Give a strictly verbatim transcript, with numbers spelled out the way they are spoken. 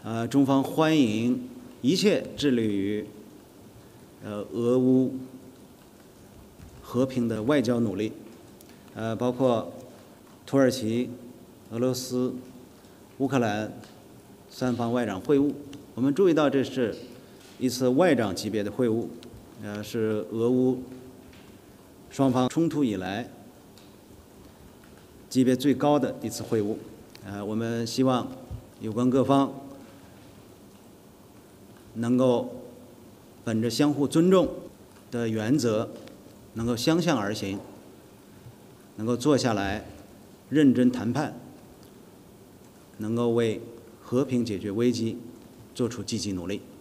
呃，中方欢迎一切致力于呃俄乌和平的外交努力，呃，包括土耳其、俄罗斯、乌克兰三方外长会晤。我们注意到，这是一次外长级别的会晤，呃，是俄乌双方冲突以来级别最高的一次会晤。呃，我们希望有关各方能够本着相互尊重的原则，能够相向而行，能够坐下来认真谈判，能够为和平解决危机做出积极努力。